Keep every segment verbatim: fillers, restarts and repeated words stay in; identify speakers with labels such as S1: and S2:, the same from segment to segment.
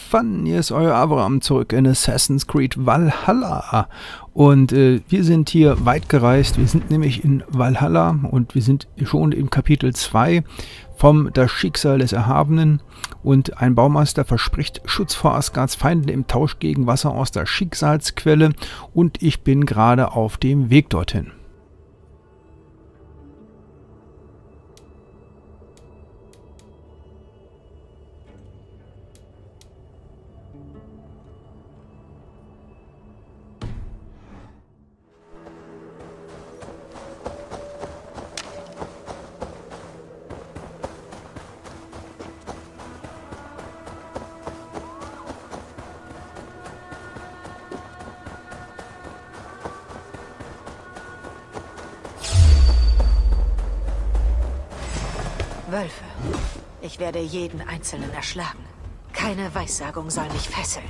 S1: Fun, hier ist euer Abraham zurück in Assassin's Creed Valhalla. Und äh, wir sind hier weit gereist, wir sind nämlich in Valhalla und wir sind schon im Kapitel zwei vom Das Schicksal des Erhabenen. Und ein Baumeister verspricht Schutz vor Asgards Feinden im Tausch gegen Wasser aus der Schicksalsquelle und ich bin gerade auf dem Weg dorthin.
S2: Wölfe. Ich werde jeden Einzelnen erschlagen. Keine Weissagung soll mich fesseln.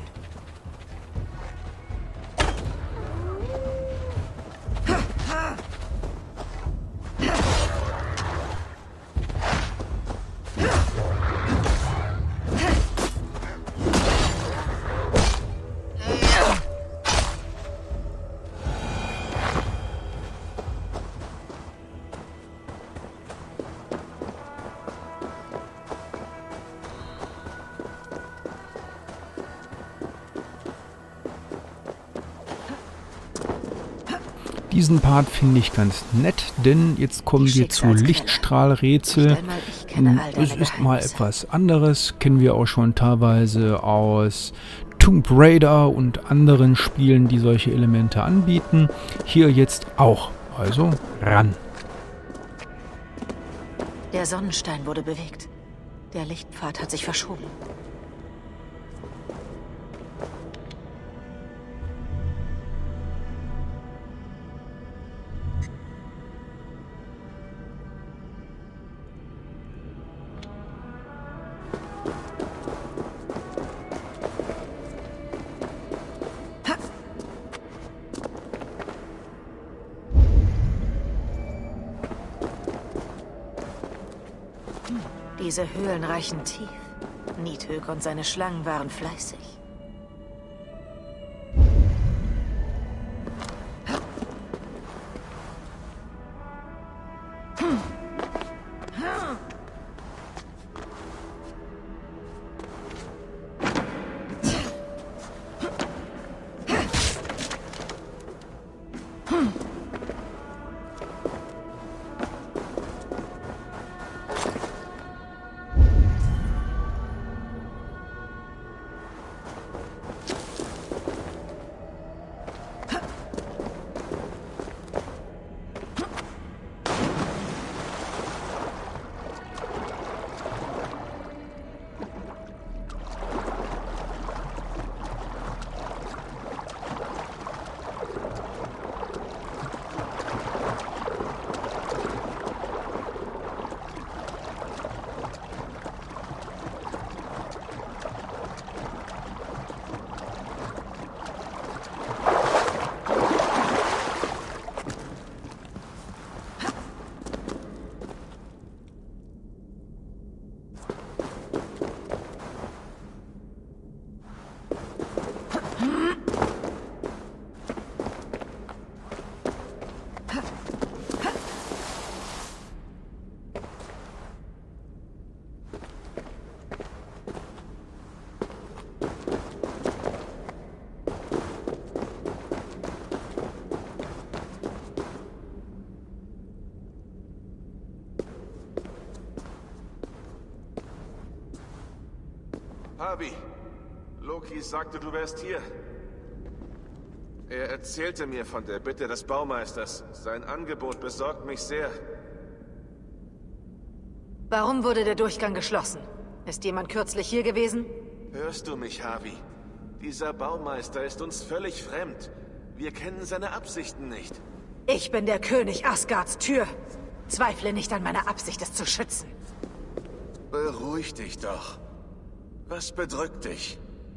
S1: Diesen Part finde ich ganz nett, denn jetzt kommen wir zu Lichtstrahlrätsel. Es ist mal etwas anderes, kennen wir auch schon teilweise aus Tomb Raider und anderen Spielen, die solche Elemente anbieten. Hier jetzt auch, also ran.
S2: Der Sonnenstein wurde bewegt. Der Lichtpfad hat sich verschoben. Diese Höhlen reichen tief. Nidhögg und seine Schlangen waren fleißig.
S3: Havi, Loki sagte, du wärst hier. Er erzählte mir von der Bitte des Baumeisters. Sein Angebot besorgt mich sehr.
S2: Warum wurde der Durchgang geschlossen? Ist jemand kürzlich hier gewesen?
S3: Hörst du mich, Havi? Dieser Baumeister ist uns völlig fremd. Wir kennen seine Absichten nicht.
S2: Ich bin der König Asgards Tür. Zweifle nicht an meiner Absicht, es zu schützen.
S3: Beruhig dich doch. Was bedrückt dich?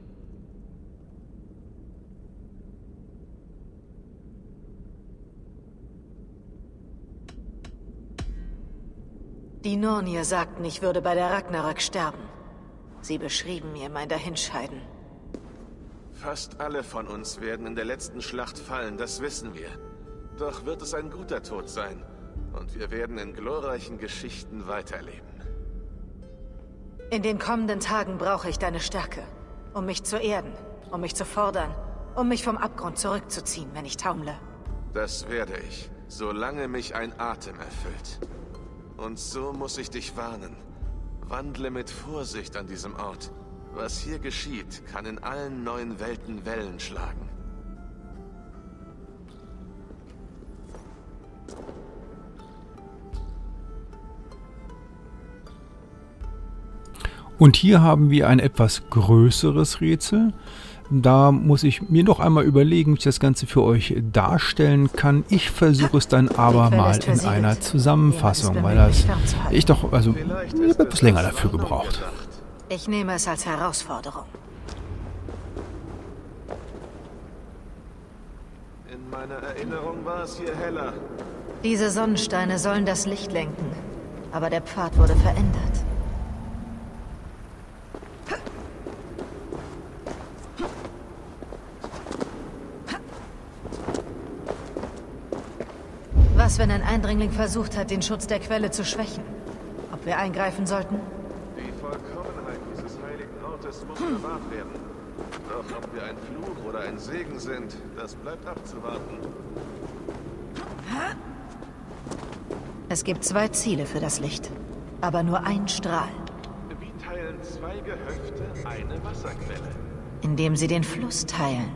S2: Die Nornir sagten, ich würde bei der Ragnarök sterben. Sie beschrieben mir mein Dahinscheiden.
S3: Fast alle von uns werden in der letzten Schlacht fallen, das wissen wir. Doch wird es ein guter Tod sein. Und wir werden in glorreichen Geschichten weiterleben.
S2: In den kommenden Tagen brauche ich deine Stärke, um mich zu erden, um mich zu fordern, um mich vom Abgrund zurückzuziehen, wenn ich taumle.
S3: Das werde ich, solange mich ein Atem erfüllt. Und so muss ich dich warnen. Wandle mit Vorsicht an diesem Ort. Was hier geschieht, kann in allen neuen Welten Wellen schlagen.
S1: Und hier haben wir ein etwas größeres Rätsel. Da muss ich mir noch einmal überlegen, wie ich das Ganze für euch darstellen kann. Ich versuche es dann aber mal in einer Zusammenfassung, weil das ich doch, also, ich habe etwas länger dafür gebraucht.
S2: Ich nehme es als Herausforderung.
S3: In meiner Erinnerung war es hier heller.
S2: Diese Sonnensteine sollen das Licht lenken, aber der Pfad wurde verändert. Was, wenn ein Eindringling versucht hat, den Schutz der Quelle zu schwächen? Ob wir eingreifen sollten?
S3: Die Vollkommenheit dieses heiligen Ortes muss bewahrt werden. Doch ob wir ein Fluch oder ein Segen sind, das bleibt abzuwarten.
S2: Es gibt zwei Ziele für das Licht, aber nur ein Strahl.
S3: Wie teilen zwei Gehöfte eine Wasserquelle?
S2: Indem sie den Fluss teilen.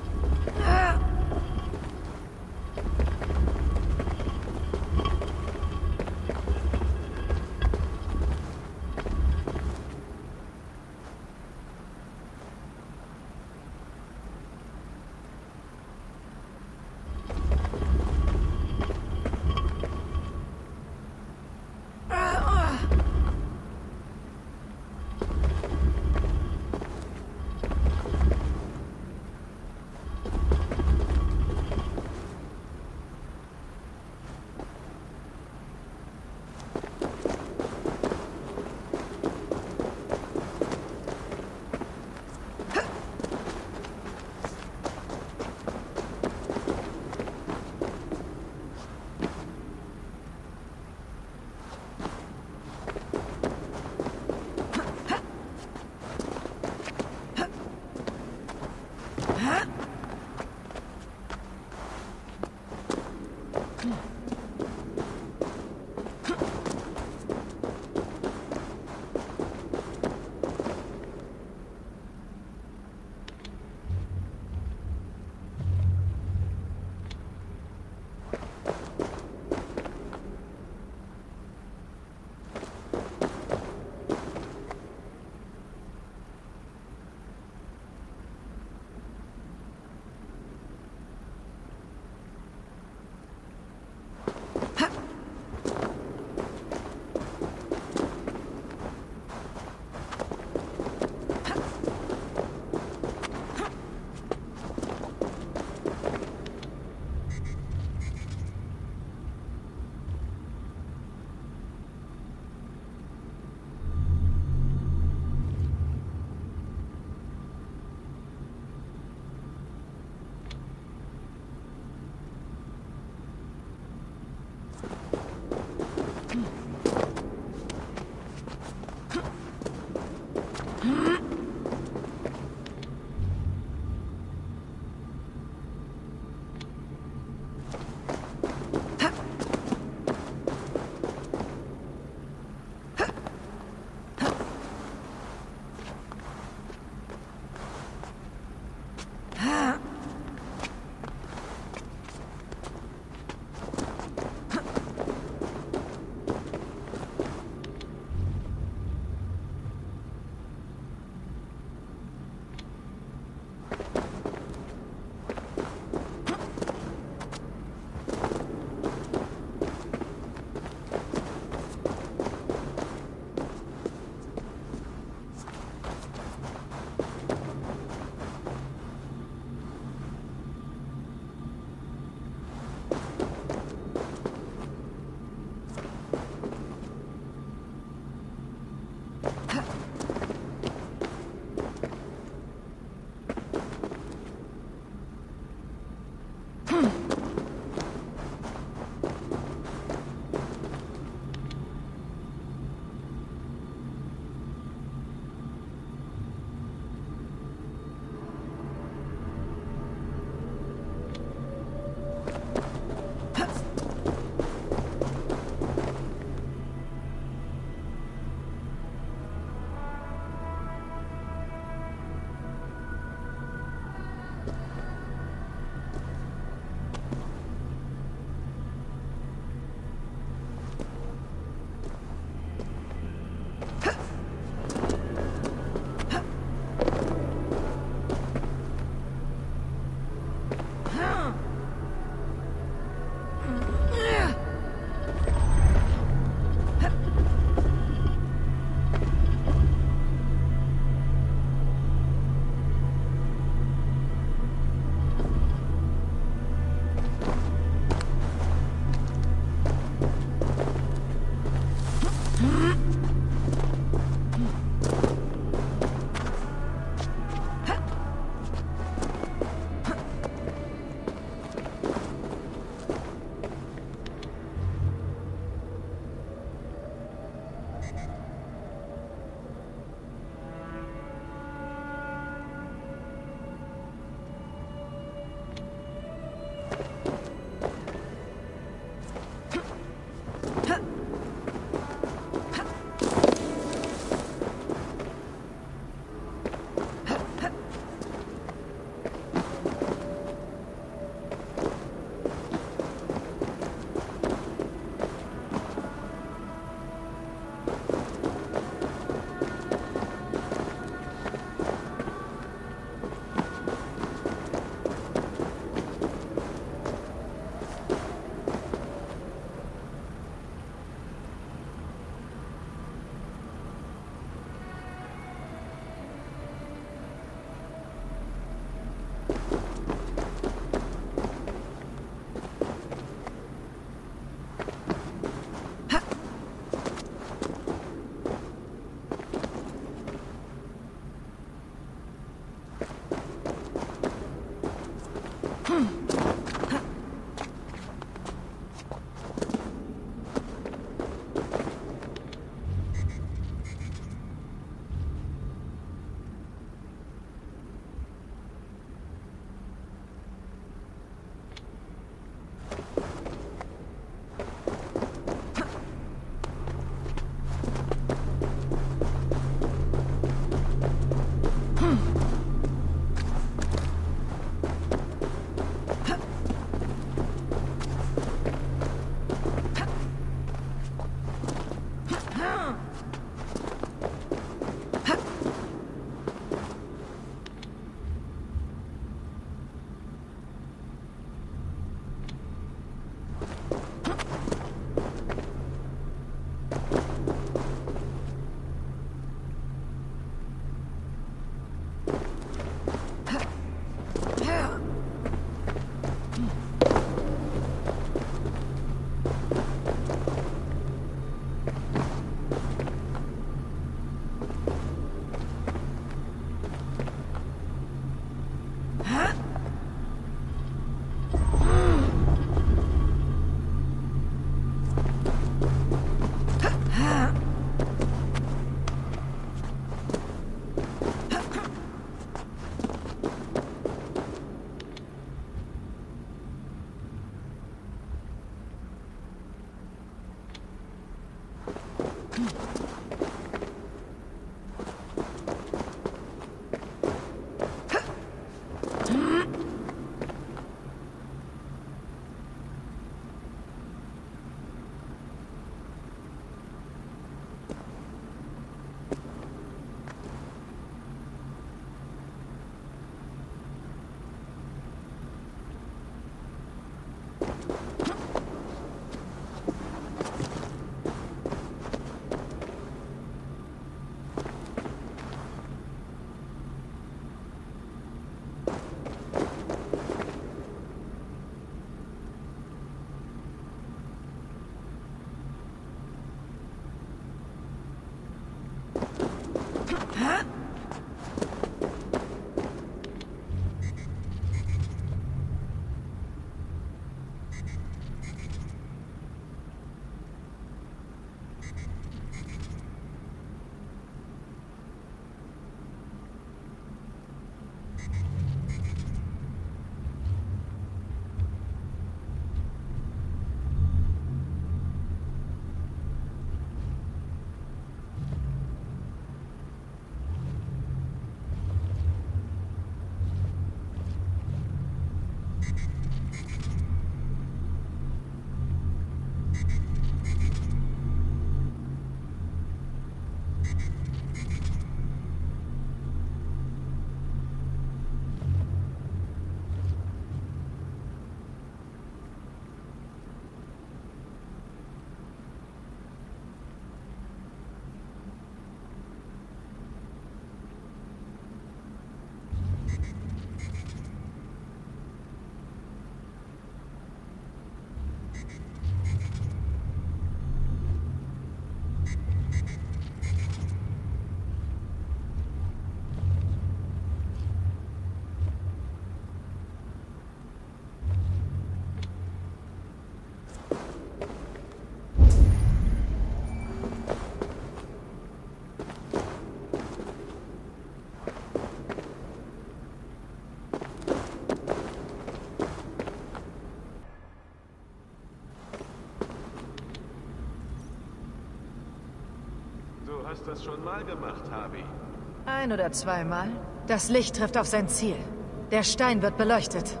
S3: Du hast das schon mal gemacht, Harvey.
S2: Ein oder zweimal. Das Licht trifft auf sein Ziel. Der Stein wird beleuchtet.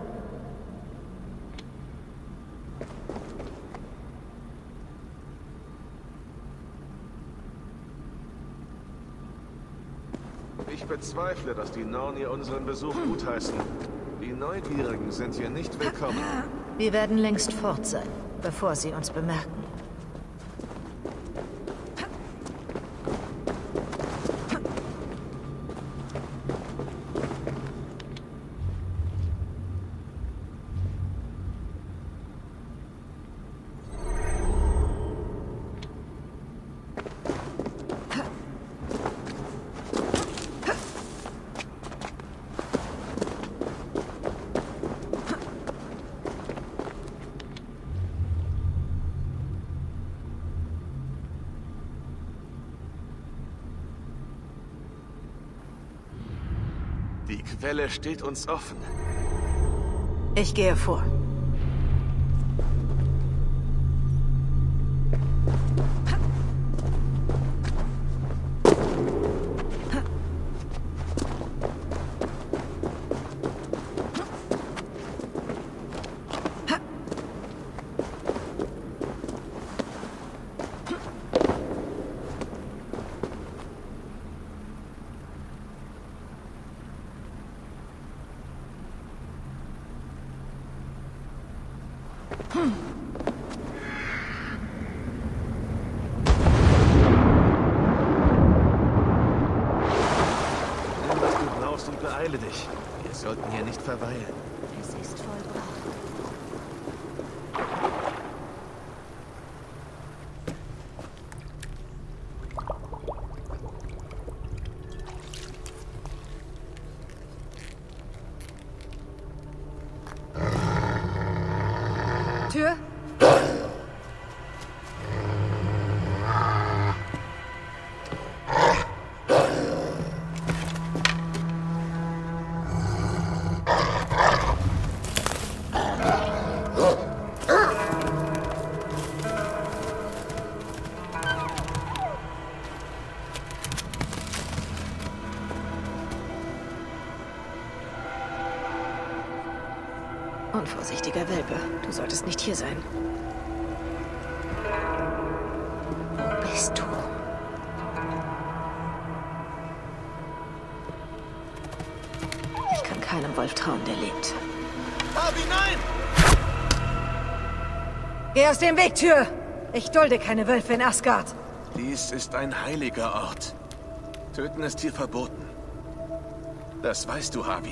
S3: Ich bezweifle, dass die Norni unseren Besuch gutheißen. Die Neugierigen sind hier nicht willkommen.
S2: Wir werden längst fort sein, bevor sie uns bemerken.
S3: Die Quelle steht uns offen.
S2: Ich gehe vor. Hm.
S3: Nimm, was du brauchst und beeile dich. Wir sollten hier nicht verweilen.
S2: Es ist vollbracht. Tür? Unvorsichtiger Welpe. Du solltest nicht hier sein. Wo bist du? Ich kann keinem Wolf trauen, der lebt.
S3: Harvey, nein!
S2: Geh aus dem Weg, Tür! Ich dulde keine Wölfe in Asgard.
S3: Dies ist ein heiliger Ort. Töten ist hier verboten. Das weißt du, Harvey.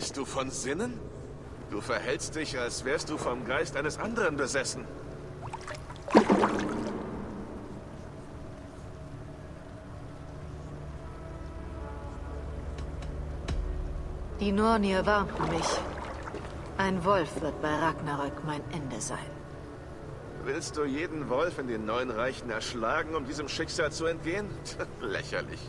S3: Bist du von Sinnen? Du verhältst dich, als wärst du vom Geist eines anderen besessen.
S2: Die Nornir warnten mich. Ein Wolf wird bei Ragnarök mein Ende sein.
S3: Willst du jeden Wolf in den neuen Reichen erschlagen, um diesem Schicksal zu entgehen? Lächerlich.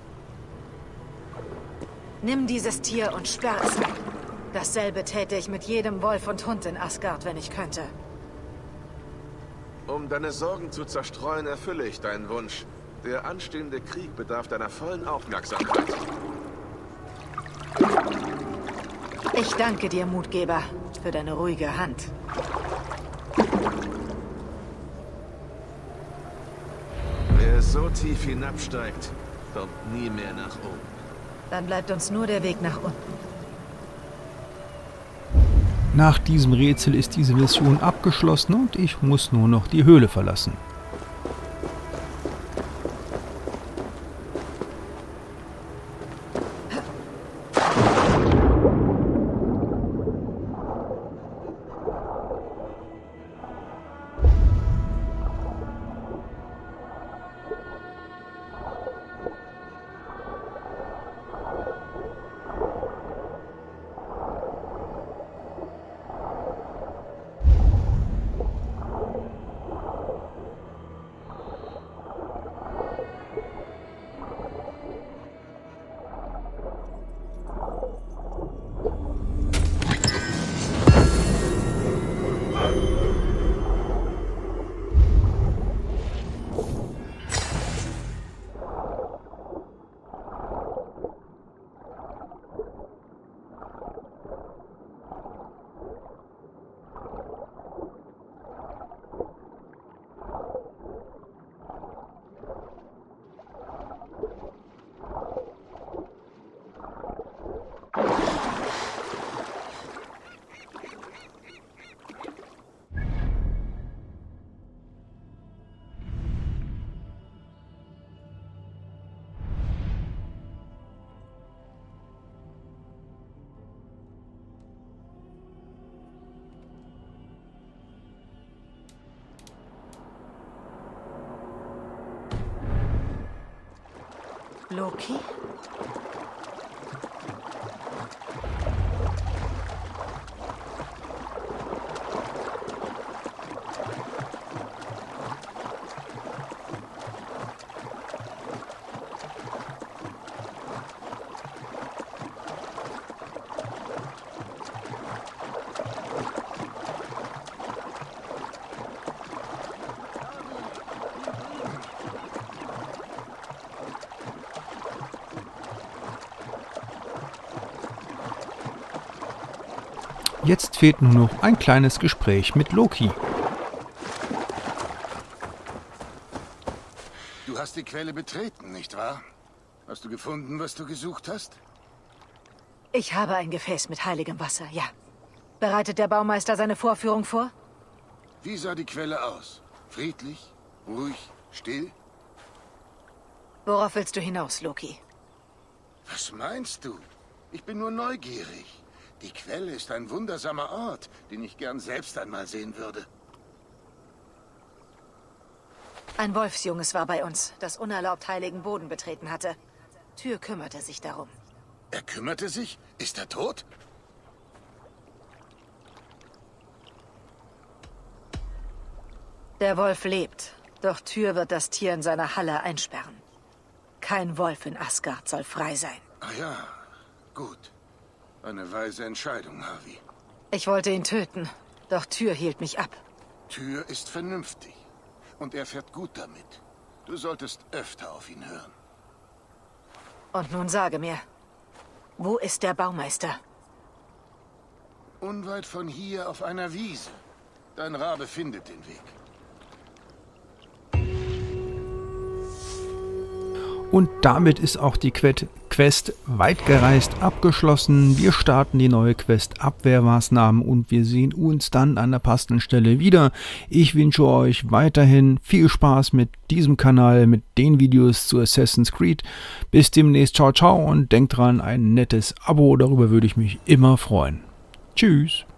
S2: Nimm dieses Tier und sperr es ein. Dasselbe täte ich mit jedem Wolf und Hund in Asgard, wenn ich könnte.
S3: Um deine Sorgen zu zerstreuen, erfülle ich deinen Wunsch. Der anstehende Krieg bedarf deiner vollen Aufmerksamkeit.
S2: Ich danke dir, Mutgeber, für deine ruhige Hand.
S3: Wer so tief hinabsteigt, kommt nie mehr nach oben.
S2: Dann bleibt uns nur der Weg nach unten.
S1: Nach diesem Rätsel ist diese Mission abgeschlossen und ich muss nur noch die Höhle verlassen.
S2: Loki?
S1: Jetzt fehlt nur noch ein kleines Gespräch mit Loki.
S4: Du hast die Quelle betreten, nicht wahr? Hast du gefunden, was du gesucht hast?
S2: Ich habe ein Gefäß mit heiligem Wasser, ja. Bereitet der Baumeister seine Vorführung vor?
S4: Wie sah die Quelle aus? Friedlich? Ruhig? Still?
S2: Worauf willst du hinaus, Loki?
S4: Was meinst du? Ich bin nur neugierig. Die Quelle ist ein wundersamer Ort, den ich gern selbst einmal sehen würde.
S2: Ein Wolfsjunges war bei uns, das unerlaubt heiligen Boden betreten hatte. Tyr kümmerte sich darum.
S4: Er kümmerte sich? Ist er tot?
S2: Der Wolf lebt, doch Tyr wird das Tier in seiner Halle einsperren. Kein Wolf in Asgard soll frei sein.
S4: Ah ja, gut. Eine weise Entscheidung, Harvey.
S2: Ich wollte ihn töten, doch Tyr hielt mich ab.
S4: Tyr ist vernünftig. Und er fährt gut damit. Du solltest öfter auf ihn hören.
S2: Und nun sage mir, wo ist der Baumeister?
S4: Unweit von hier auf einer Wiese. Dein Rabe findet den Weg.
S1: Und damit ist auch die Quelle Quest Weitgereist abgeschlossen. Wir starten die neue Quest Abwehrmaßnahmen und wir sehen uns dann an der passenden Stelle wieder. Ich wünsche euch weiterhin viel Spaß mit diesem Kanal, mit den Videos zu Assassin's Creed. Bis demnächst, ciao, ciao und denkt dran, ein nettes Abo, darüber würde ich mich immer freuen. Tschüss.